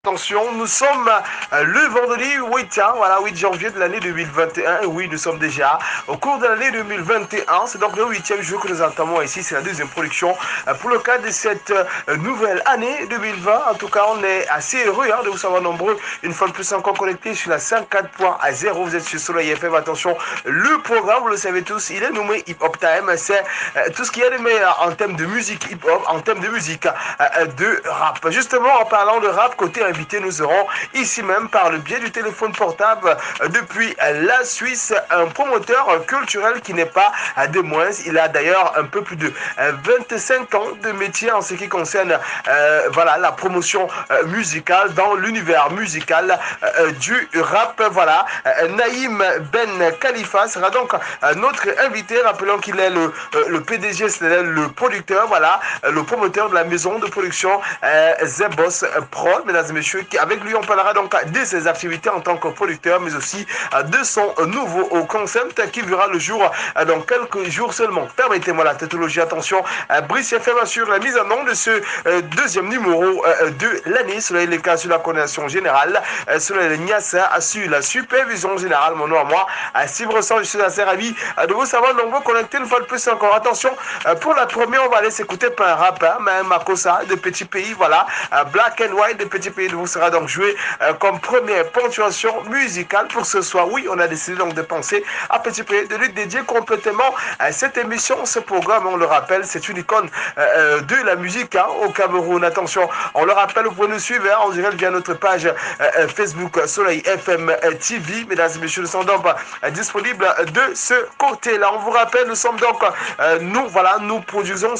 Attention, nous sommes le vendredi 8, voilà, 8 janvier de l'année 2021. Et oui, nous sommes déjà au cours de l'année 2021. C'est donc le 8e jour que nous entamons ici. C'est la deuxième production pour le cadre de cette nouvelle année 2020. En tout cas, on est assez heureux de vous savoir nombreux. Une fois de plus encore connectés sur la 104.0. Vous êtes sur Soleil FM. Attention, le programme, vous le savez tous, il est nommé Hip Hop Time. C'est tout ce qu'il y a de meilleur en termes de musique hip hop, en termes de musique de rap. Justement, en parlant de rap, côté invité, nous aurons ici même par le biais du téléphone portable depuis la Suisse un promoteur culturel qui n'est pas de moins. Il a d'ailleurs un peu plus de 25 ans de métier en ce qui concerne voilà, la promotion musicale dans l'univers musical du rap. Voilà, Naïm Ben Khalifa sera donc notre invité. Rappelons qu'il est le PDG, c'est-à-dire le producteur, voilà, le promoteur de la maison de production The Boss Pro, mesdames et messieurs. Avec lui, on parlera donc de ses activités en tant que producteur, mais aussi de son nouveau concept qui verra le jour dans quelques jours seulement. Permettez-moi la tautologie. Attention, Brice FM assure la mise en nom de ce deuxième numéro de l'année. Cela est le cas sur la coordination générale. Cela est le Niassa assure la supervision générale. Mon nom à moi, Steve Ressent, je suis assez ravi de vous savoir nombreux connectés une fois de plus encore. Attention, pour la première, on va aller s'écouter par un rappeur, Makossa de Petit Pays, voilà, Black and White de Petit Pays vous sera donc joué comme première ponctuation musicale pour ce soir. Oui, on a décidé donc de penser à Petit Pays, de lui dédier complètement cette émission, ce programme, on le rappelle, c'est une icône de la musique au Cameroun. Attention, on le rappelle, vous pouvez nous suivre en direct via notre page Facebook Soleil FM TV. Mesdames et messieurs, nous sommes donc disponibles de ce côté-là. On vous rappelle, nous sommes donc, nous produisons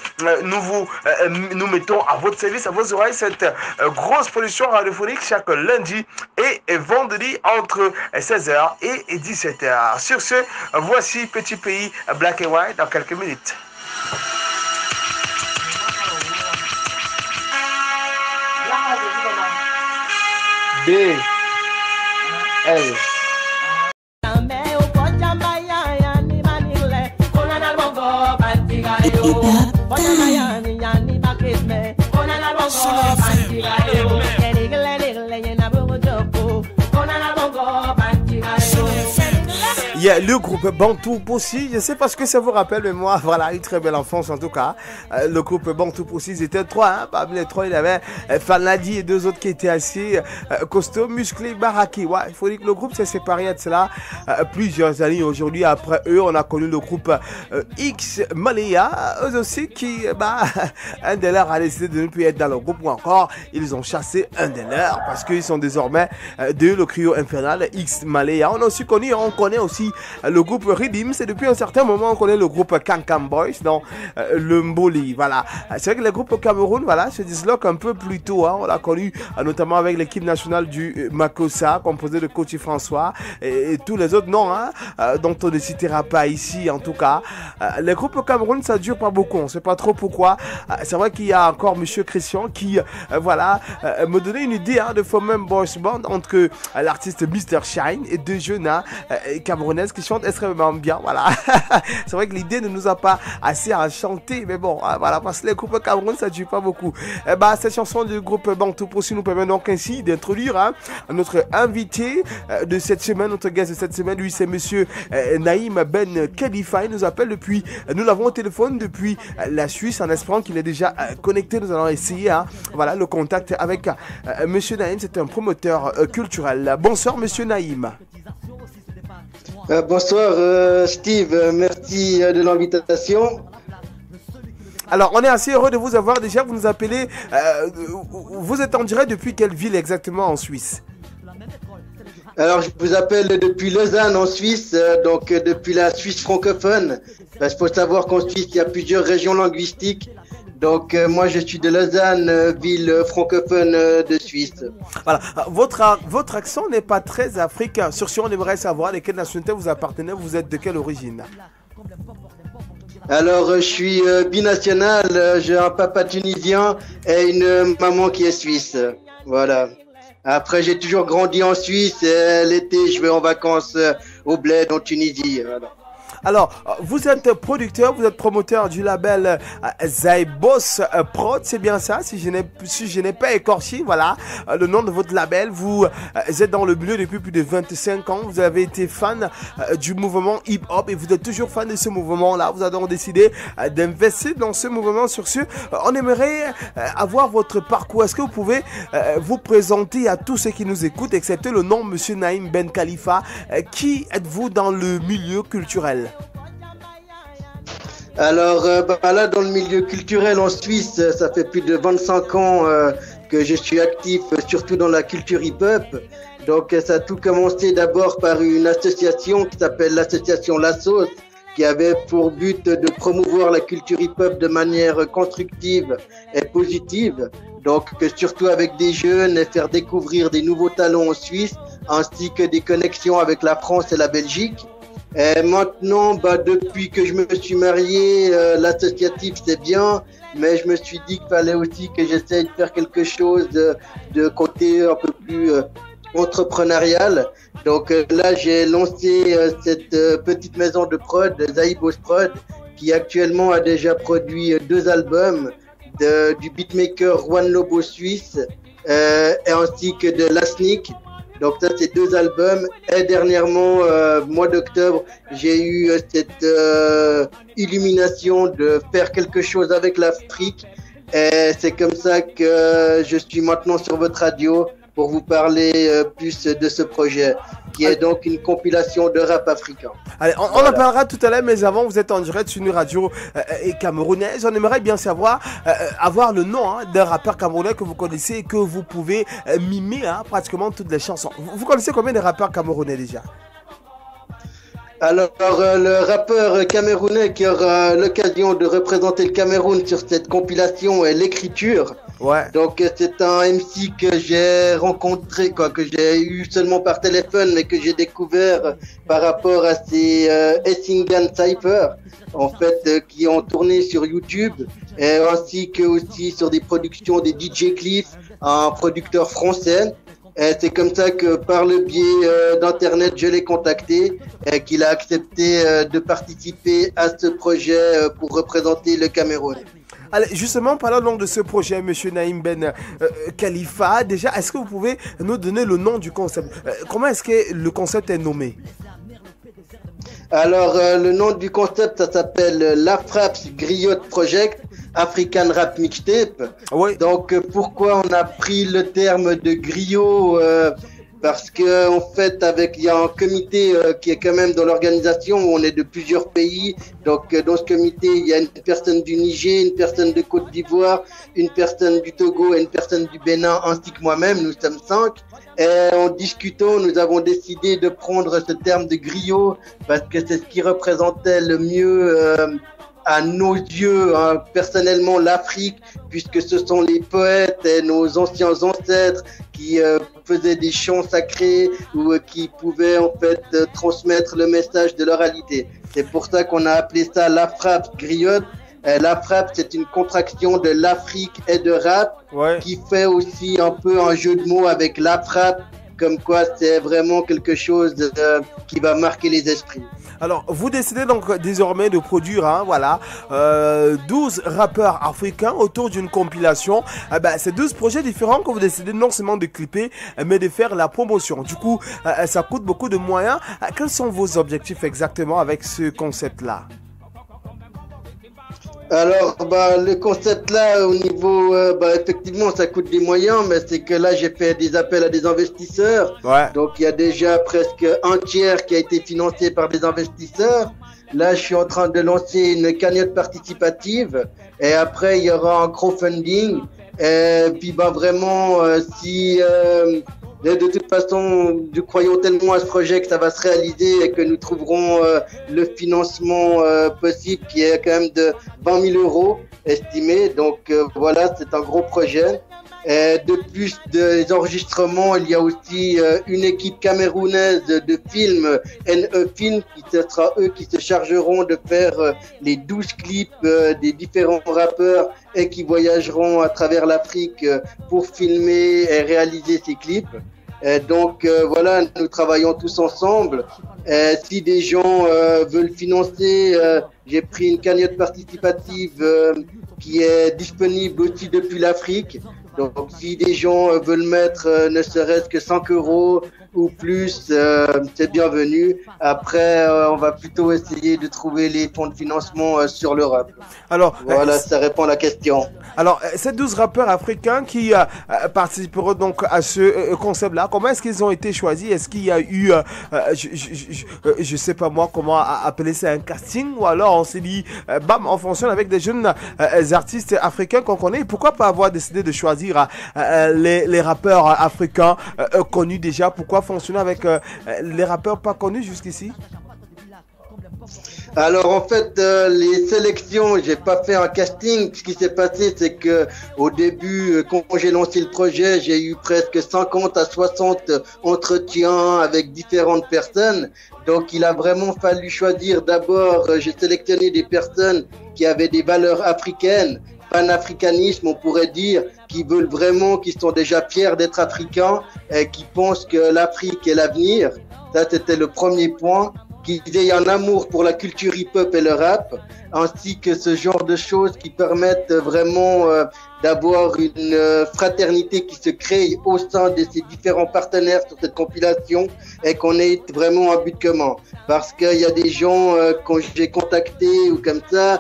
nous mettons à votre service, à vos oreilles, cette grosse production radiophonique chaque lundi et vendredi entre 16h et 17h. Sur ce, voici Petit Pays, Black and White dans quelques minutes. B L Yeah, le groupe Bantou Possi, je sais pas ce que ça vous rappelle, mais moi, voilà, une très belle enfance en tout cas. Le groupe Bantou Possi, ils étaient trois, parmi les trois, il y avait Fanadi et deux autres qui étaient assez costauds, musclés, baraqués. Ouais, il faut dire que le groupe s'est séparé de cela plusieurs années. Aujourd'hui, après eux, on a connu le groupe X Malaya, eux aussi qui, un des leurs a décidé de ne plus être dans le groupe, ou encore, ils ont chassé un des leurs parce qu'ils sont désormais de le trio infernal X Malaya. On a aussi connu, on connaît aussi le groupe Redeem, c'est depuis un certain moment on connaît le groupe Kankam Boys dans le Mboli, voilà. C'est vrai que les groupes au Cameroun, voilà, se disloquent un peu plus tôt, on l'a connu notamment avec l'équipe nationale du Makossa, composée de Coach François et tous les autres noms, dont on ne citera pas ici en tout cas. Les groupes au Cameroun, ça dure pas beaucoup, on sait pas trop pourquoi. C'est vrai qu'il y a encore Monsieur Christian qui, me donnait une idée de former un boys band entre l'artiste Mr. Shine et deux jeunes camerounaises qui chantent extrêmement bien, voilà. C'est vrai que l'idée ne nous a pas assez enchanté, mais bon, voilà, parce que les groupes Cameroun, ça ne dure pas beaucoup. Cette chanson du groupe Bantou Possi nous permet donc ainsi d'introduire notre invité de cette semaine, notre guest de cette semaine. Lui, c'est Monsieur Naïm Ben Khalifa. Il nous appelle depuis, nous l'avons au téléphone depuis la Suisse, en espérant qu'il est déjà connecté. Nous allons essayer, voilà, le contact avec Monsieur Naïm. C'est un promoteur culturel. Bonsoir, Monsieur Naïm. Bonsoir Steve, merci de l'invitation. Alors on est assez heureux de vous avoir. Déjà vous nous appelez, vous êtes en direct depuis quelle ville exactement en Suisse? Alors je vous appelle depuis Lausanne en Suisse, donc depuis la Suisse francophone. Parce qu'il faut savoir qu'en Suisse il y a plusieurs régions linguistiques. Donc moi je suis de Lausanne, ville francophone de Suisse. Voilà, votre accent n'est pas très africain. Sur ce, on aimerait savoir de quelle nationalité vous appartenez, vous êtes de quelle origine? Alors je suis binational, j'ai un papa tunisien et une maman qui est suisse. Voilà. Après j'ai toujours grandi en Suisse, l'été je vais en vacances au bled en Tunisie. Voilà. Alors, vous êtes producteur, vous êtes promoteur du label Zaibos Prod, c'est bien ça, si je n'ai pas écorché, voilà, le nom de votre label. Vous êtes dans le milieu depuis plus de 25 ans, vous avez été fan du mouvement hip-hop et vous êtes toujours fan de ce mouvement-là. Vous avez donc décidé d'investir dans ce mouvement. Sur ce, on aimerait avoir votre parcours. Est-ce que vous pouvez vous présenter à tous ceux qui nous écoutent, excepté le nom Monsieur Naïm Ben Khalifa, qui êtes-vous dans le milieu culturel? Alors là, dans le milieu culturel en Suisse, ça fait plus de 25 ans que je suis actif, surtout dans la culture hip-hop. Donc ça a tout commencé d'abord par une association qui s'appelle l'association La Sauce, qui avait pour but de promouvoir la culture hip-hop de manière constructive et positive. Donc surtout avec des jeunes et faire découvrir des nouveaux talents en Suisse, ainsi que des connexions avec la France et la Belgique. Et maintenant, depuis que je me suis marié, l'associatif c'est bien, mais je me suis dit qu'il fallait aussi que j'essaye de faire quelque chose de côté un peu plus entrepreneurial. Donc là, j'ai lancé cette petite maison de prod, Zaibos Prod, qui actuellement a déjà produit 2 albums du beatmaker Juan Lobo suisse et ainsi que de Lasnik. Donc ça, c'est 2 albums. Et dernièrement, mois d'octobre, j'ai eu cette illumination de faire quelque chose avec l'Afrique. Et c'est comme ça que je suis maintenant sur votre radio pour vous parler plus de ce projet, qui est donc une compilation de rap africain. Allez, on en parlera tout à l'heure, mais avant, vous êtes en direct sur une radio camerounaise. On aimerait bien savoir, avoir le nom d'un rappeur camerounais que vous connaissez et que vous pouvez mimer pratiquement toutes les chansons. Vous connaissez combien de rappeurs camerounais déjà? Alors, le rappeur camerounais qui aura l'occasion de représenter le Cameroun sur cette compilation est L'Écriture. Ouais. Donc, c'est un MC que j'ai rencontré, que j'ai eu seulement par téléphone, mais que j'ai découvert par rapport à ces Essingan Cypher, en fait, qui ont tourné sur YouTube, et ainsi que aussi sur des productions des DJ Cliff, un producteur français. Et c'est comme ça que par le biais d'internet, je l'ai contacté et qu'il a accepté de participer à ce projet pour représenter le Cameroun. Allez, justement, parlons donc de ce projet, Monsieur Naïm Ben Khalifa. Déjà, est-ce que vous pouvez nous donner le nom du concept? Comment est-ce que le concept est nommé? Alors, le nom du concept, ça s'appelle l'Afraps Griot Project, African Rap Mixtape. Oui. Donc, pourquoi on a pris le terme de griot parce que en fait, il y a un comité qui est quand même dans l'organisation où on est de plusieurs pays. Donc, dans ce comité, il y a une personne du Niger, une personne de Côte d'Ivoire, une personne du Togo et une personne du Bénin, ainsi que moi-même. Nous sommes 5. Et en discutant, nous avons décidé de prendre ce terme de griot parce que c'est ce qui représentait le mieux à nos yeux, personnellement, l'Afrique, puisque ce sont les poètes et nos anciens ancêtres qui faisaient des chants sacrés ou qui pouvaient en fait transmettre le message de l'oralité. C'est pour ça qu'on a appelé ça l'Afrap Griot. L'Afrap, c'est une contraction de l'Afrique et de rap, ouais, qui fait aussi un peu un jeu de mots avec l'Afrap, comme quoi c'est vraiment quelque chose qui va marquer les esprits. Alors, vous décidez donc désormais de produire 12 rappeurs africains autour d'une compilation. C'est 12 projets différents que vous décidez non seulement de clipper, mais de faire la promotion. Du coup, ça coûte beaucoup de moyens. Quels sont vos objectifs exactement avec ce concept-là? Alors, le concept là, au niveau, effectivement, ça coûte des moyens, mais c'est que là, j'ai fait des appels à des investisseurs. Ouais. Donc, il y a déjà presque un tiers qui a été financé par des investisseurs. Là, je suis en train de lancer une cagnotte participative. Et après, il y aura un crowdfunding. Et puis, vraiment, de toute façon, nous croyons tellement à ce projet que ça va se réaliser et que nous trouverons le financement possible qui est quand même de 20 000 euros estimé. Donc voilà, c'est un gros projet. Et de plus des enregistrements, il y a aussi une équipe camerounaise de films, NE Film, qui sera eux qui se chargeront de faire les 12 clips des différents rappeurs et qui voyageront à travers l'Afrique pour filmer et réaliser ces clips. Voilà, nous travaillons tous ensemble. Si des gens veulent financer, j'ai pris une cagnotte participative qui est disponible aussi depuis l'Afrique. Donc, si des gens veulent mettre ne serait-ce que 5 euros ou plus, c'est bienvenu. Après, on va plutôt essayer de trouver les fonds de financement sur l'Europe. Alors, voilà, ça répond à la question. Alors, ces 12 rappeurs africains qui participeront donc à ce concept-là, comment est-ce qu'ils ont été choisis? Est-ce qu'il y a eu, je sais pas moi comment appeler ça, un casting? Ou alors on s'est dit, bam, on fonctionne avec des jeunes artistes africains qu'on connaît. Et pourquoi pas avoir décidé de choisir les rappeurs africains connus déjà? Pourquoi fonctionner avec les rappeurs pas connus jusqu'ici? Alors en fait, les sélections, j'ai pas fait un casting. Ce qui s'est passé, c'est que au début, quand j'ai lancé le projet, j'ai eu presque 50 à 60 entretiens avec différentes personnes. Donc il a vraiment fallu choisir. D'abord, j'ai sélectionné des personnes qui avaient des valeurs africaines, panafricanisme, on pourrait dire, qui veulent vraiment, qui sont déjà fiers d'être africains, et qui pensent que l'Afrique est l'avenir. Ça, c'était le premier point. Qu'ils aient un amour pour la culture hip-hop et le rap, ainsi que ce genre de choses qui permettent vraiment d'avoir une fraternité qui se crée au sein de ces différents partenaires sur cette compilation et qu'on ait vraiment un but commun. Parce qu'il y a des gens, quand j'ai contacté ou comme ça,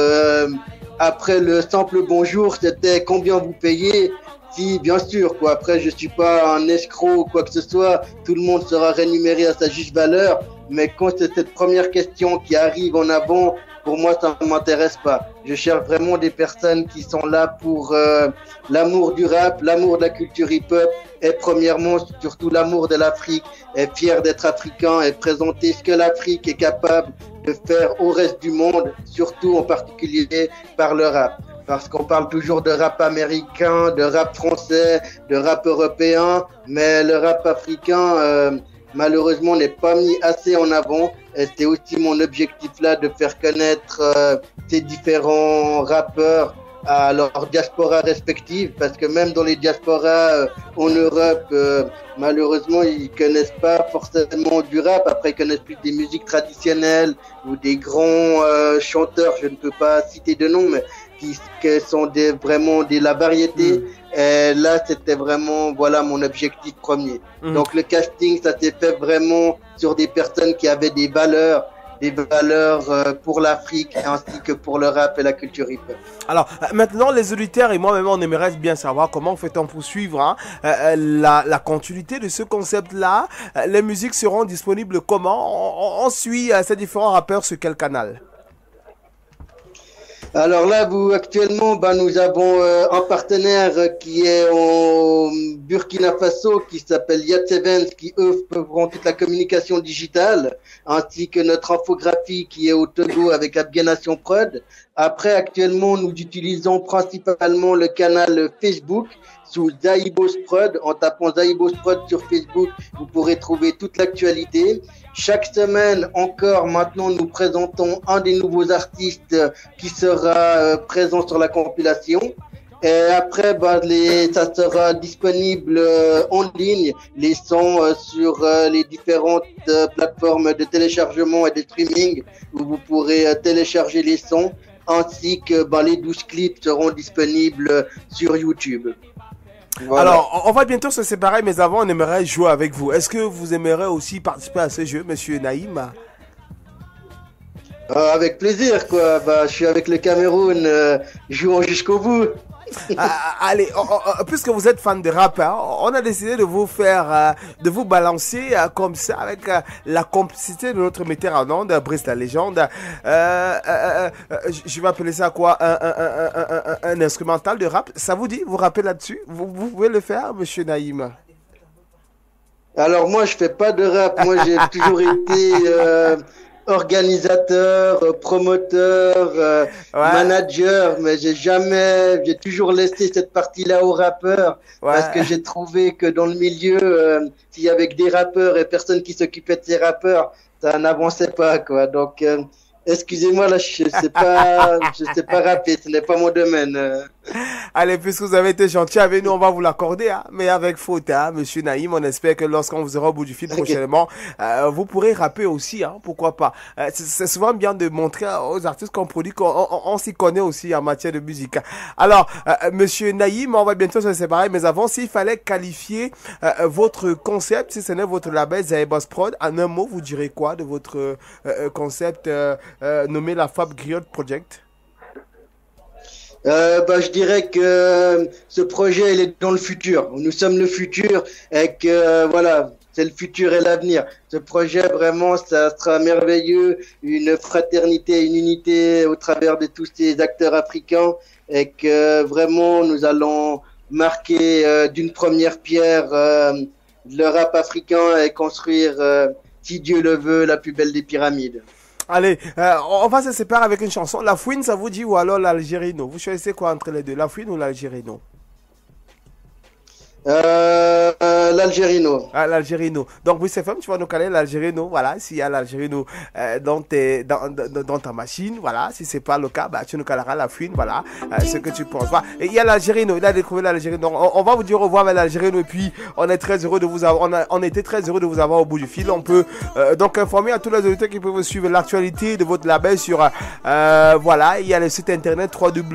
après le simple bonjour, c'était combien vous payez? Si, bien sûr, quoi. Après, je suis pas un escroc ou quoi que ce soit. Tout le monde sera rémunéré à sa juste valeur. Mais quand c'est cette première question qui arrive en avant, pour moi, ça ne m'intéresse pas. Je cherche vraiment des personnes qui sont là pour l'amour du rap, l'amour de la culture hip-hop et premièrement, surtout l'amour de l'Afrique, et fier d'être africain et présenter ce que l'Afrique est capable de faire au reste du monde, surtout en particulier par le rap. Parce qu'on parle toujours de rap américain, de rap français, de rap européen, mais le rap africain, malheureusement, n'est pas mis assez en avant. Et c'est aussi mon objectif là de faire connaître ces différents rappeurs à leur diaspora respective, parce que même dans les diasporas en Europe, malheureusement, ils connaissent pas forcément du rap. Après, ils connaissent plus des musiques traditionnelles ou des grands chanteurs. Je ne peux pas citer de nom, mais qui sont vraiment de la variété. Et là, c'était vraiment, voilà, mon objectif premier. Donc, le casting, ça s'est fait vraiment sur des personnes qui avaient des valeurs pour l'Afrique ainsi que pour le rap et la culture hip-hop. Alors, maintenant, les auditeurs et moi-même, on aimerait bien savoir comment fait-on pour suivre la continuité de ce concept-là. Les musiques seront disponibles comment? On suit ces différents rappeurs sur quel canal? Alors là, actuellement, nous avons un partenaire qui est au Burkina Faso, qui s'appelle Yates Events, qui eux feront toute la communication digitale, ainsi que notre infographie qui est au Togo avec Abganation Prod. Après, actuellement, nous utilisons principalement le canal Facebook sous Zaibos Prod. En tapant Zaibos Prod sur Facebook, vous pourrez trouver toute l'actualité. Chaque semaine encore, maintenant, nous présentons un des nouveaux artistes qui sera présent sur la compilation. Et après, ça sera disponible en ligne, les sons sur les différentes plateformes de téléchargement et de streaming où vous pourrez télécharger les sons, ainsi que les 12 clips seront disponibles sur YouTube. Voilà. Alors, on va bientôt se séparer, mais avant, on aimerait jouer avec vous. Est-ce que vous aimeriez aussi participer à ce jeu, monsieur Naïm? Avec plaisir, quoi. Je suis avec le Cameroun, jouons jusqu'au bout. Allez, puisque vous êtes fan de rap, on a décidé de vous faire, de vous balancer comme ça avec la complicité de notre metteur en ondes, Brice la légende. Je vais appeler ça quoi, un instrumental de rap. Ça vous dit, vous rappelez là-dessus? Vous pouvez le faire, monsieur Naïm? Alors moi, je fais pas de rap. Moi, j'ai toujours été organisateur, promoteur, manager, mais j'ai toujours laissé cette partie-là aux rappeurs, parce que j'ai trouvé que dans le milieu, s'il y avait que des rappeurs et personne qui s'occupait de ces rappeurs, ça n'avançait pas, quoi. Donc, excusez-moi, là, je sais pas rapper, ce n'est pas mon domaine. Allez, puisque vous avez été gentil avec nous, on va vous l'accorder, hein, mais avec faute, hein, Monsieur Naïm. On espère que lorsqu'on vous aura au bout du fil prochainement, vous pourrez rapper aussi, hein, pourquoi pas. C'est souvent bien de montrer aux artistes qu'on produit qu'on s'y connaît aussi en matière de musique. Alors, Monsieur Naïm, on va bientôt se séparer, mais avant, s'il fallait qualifier votre concept, si ce n'est votre label Zaebos Prod, en un mot, vous direz quoi de votre concept nommé la Fab Griot Project? Je dirais que ce projet il est dans le futur. Nous sommes le futur et que voilà, c'est le futur et l'avenir. Ce projet vraiment, ça sera merveilleux, une fraternité, une unité au travers de tous ces acteurs africains et que vraiment nous allons marquer d'une première pierre le rap africain et construire, si Dieu le veut, la plus belle des pyramides. Allez, on va se séparer avec une chanson. La fouine, ça vous dit ou alors l'algérino? Vous choisissez quoi entre les deux, la fouine ou l'algérino? L'algérino. Ah, l'algérino. Donc, Wissefem, tu vas nous caler l'algérino. Voilà, s'il y a l'algérino dans ta machine, voilà. Si c'est pas le cas, bah, tu nous caleras la fouine, voilà. Ce que tu penses. Voilà. Et il y a l'algérino, il a découvert l'algérino. Donc, on va vous dire au revoir avec l'algérino. Et puis, on est très heureux de vous avoir, on était très heureux de vous avoir au bout du fil. On peut donc informer à tous les auditeurs qui peuvent suivre l'actualité de votre label sur, voilà, il y a le site internet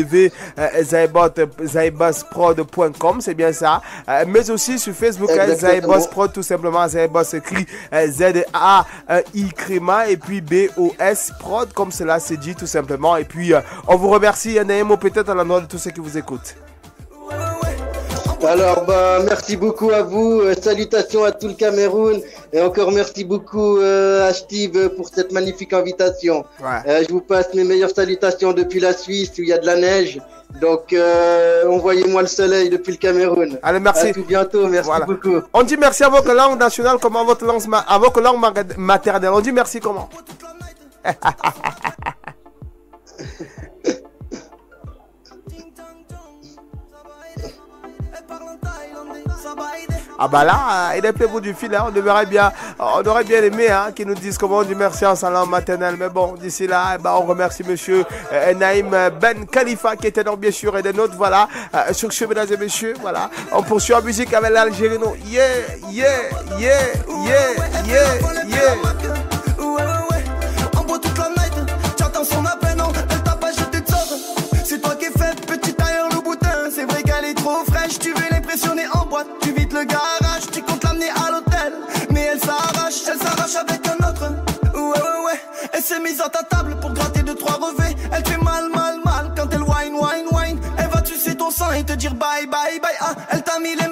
www.zaebosprod.com, c'est bien ça. Mais aussi sur Facebook, Zaebos Prod, tout simplement. Zaebos écrit Z-A-I-Créma et puis B-O-S Prod, comme cela se dit tout simplement. Et puis, on vous remercie, un mot peut-être à l'endroit de tous ceux qui vous écoutent. Alors, merci beaucoup à vous. Salutations à tout le Cameroun. Et encore merci beaucoup à Steve pour cette magnifique invitation. Ouais. Je vous passe mes meilleures salutations depuis la Suisse où il y a de la neige. Donc, envoyez-moi le soleil depuis le Cameroun. Allez, merci. À tout bientôt. Merci beaucoup. On dit merci à votre langue nationale, comment votre langue, à votre langue maternelle. On dit merci comment? Ah bah là, il est plus au bout du fil, hein. On aurait bien aimé hein, qu'ils nous disent comment on dit merci en sa langue maternelle. Mais bon, d'ici là, bah, on remercie monsieur Naïm Ben Khalifa qui était donc bien sûr et des nôtres, voilà. Sur ce, mesdames et messieurs, voilà. On poursuit en musique avec l'Algérino. Yeah, yeah, yeah, yeah, yeah, yeah. On boit toute la night, j'attends son appel, non, elle t'a pas jeté de sorte. C'est toi qui es fait, petit tailleur le boutin. C'est vrai qu'elle est trop fraîche, tu veux l'impressionner en boîte. Tu vides le garage, tu comptes l'amener à l'hôtel. Mais elle s'arrache avec un autre. Ouais, elle s'est mise à ta table pour gratter 2-3 revêts. Elle fait mal quand elle whine. Elle va tuer ton sang et te dire bye. Ah, elle t'a mis les